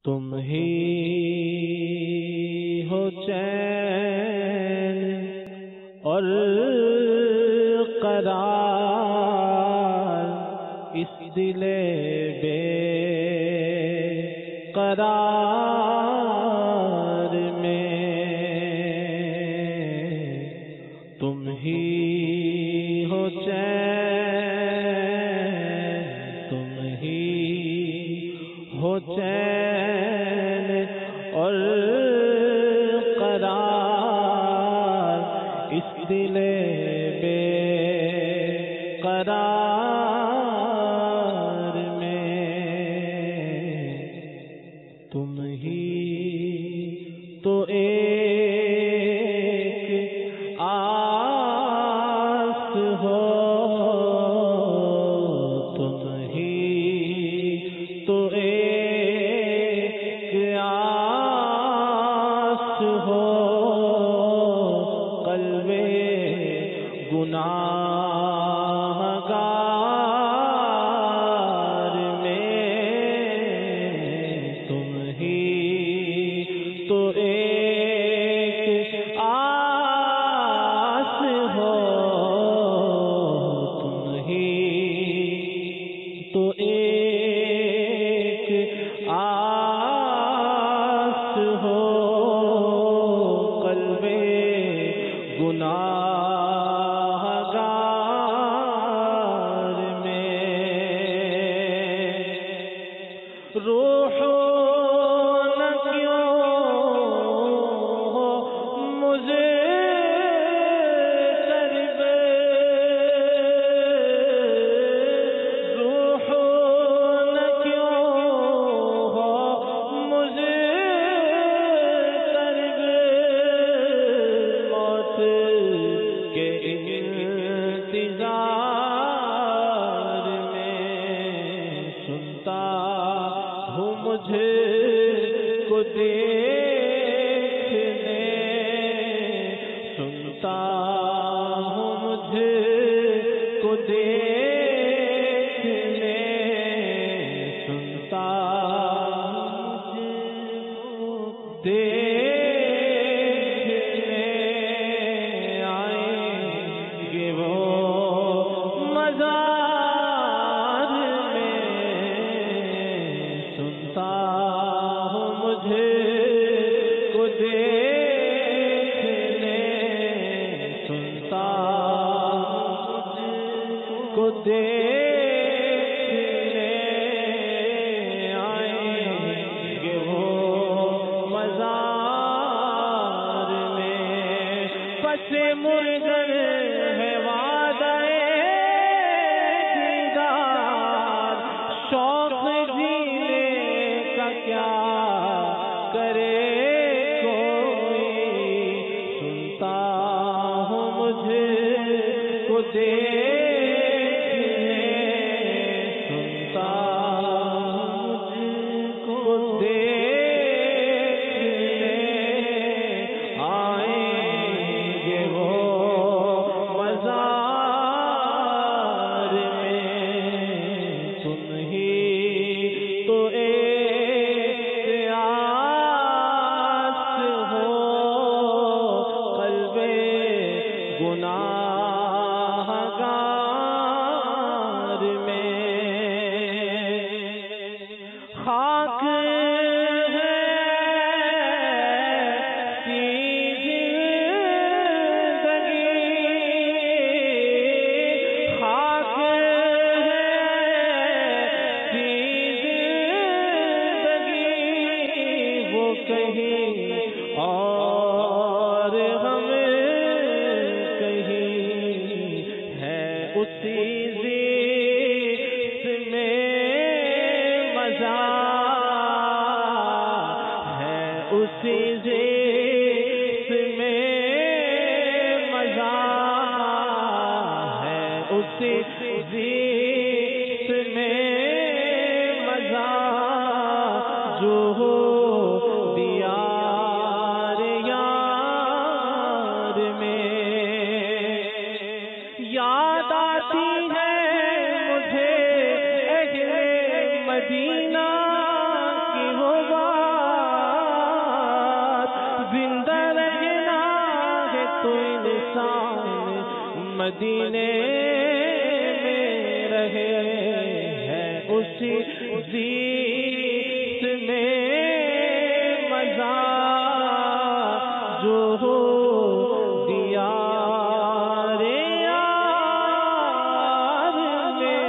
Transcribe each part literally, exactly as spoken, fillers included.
تم ہی ہو چین اور قرار اس دل بے قرار میں، تم ہی ہو چین، تم ہی ہو چین اور قرار اس دل بے قرار میں، تم ہی تو ایک آس ہو، تم ہی تو ایک آس ہو، قلب گناہگار میں، تم ہی تو ایک آس ہو، تم ہی تو ایک آس ہو، قلب گناہگار میں، روح نہ کیوں ہو مجھے طرب، روح نہ کیوں ہو مجھے طرب، موت کے انتظار میں، سنتا ہوں مجھے کو دیکھنے، سنتا ہوں مجھے کو دیکھنے، سنتا ہوں مجھے دیکھنے آئیں گے وہ مزار میں، سنتا ہوں مجھے کو دیکھنے، سنتا ہوں کو دیکھنے آئیں گے وہ مزار میں، پس مرغن ہے وعدہ دیدار، شوق جینے کا کیا کرے کوئی، سنتا ہوں مجھے کو دیکھنے، سنتا ہوں مجھے کو دیکھنے آئیں گے وہ مزار میں، تم ہی تو ایک آس ہو، قلب گناہگار میں، خاک ہے سی زندگی، خاک ہے سی زندگی، وہ کہیں اور ہم کہیں ہے اسی زیست میں مزہ، ہے اسی زیست میں مزہ، ہے اسی زیست میں مزہ، جو ہو دیار یار میں، یاد آتی ہے مجھے اہل مدینہ کی وہ بات احسان مدینے میں رہے ہیں، اسی زیت میں مزہ جو ہو دیار یار میں،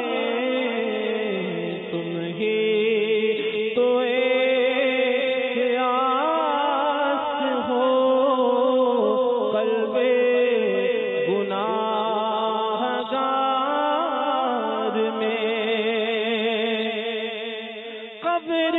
تم ہی تو ایک آس ہو قلب گناہگار میں، قبر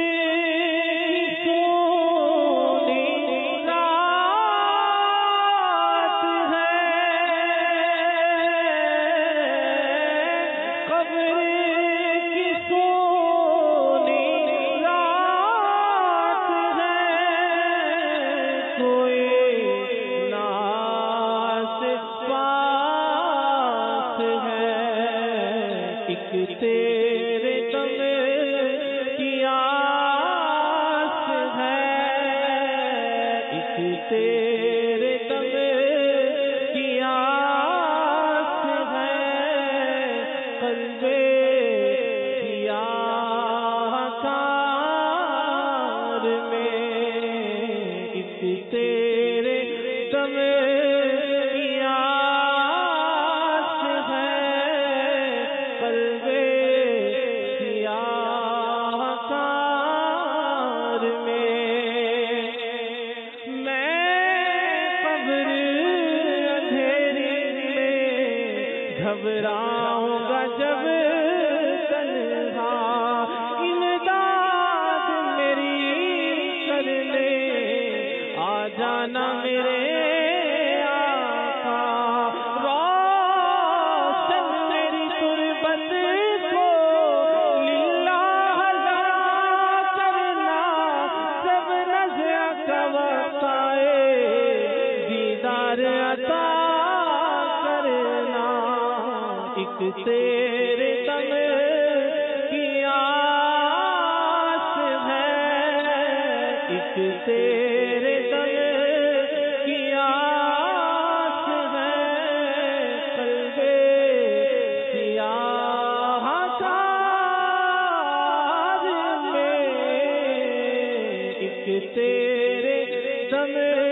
تیرے دم کی آس ہے، ایک تیرے دم کی آس ہے، قلب سیاہ کار میں، ایک تیرے دم کی آس ہے، قلب سیاہ کار میں، میں قبر اندھیری میں گھبراؤں گا جب تنہا، امداد میری کرنے آ جانا میرے عطا کرنا، ایک تیرے دم کی آس ہے، ایک تیرے دم کی آس ہے، قلب سیاہ کار میں، ایک تیرے دم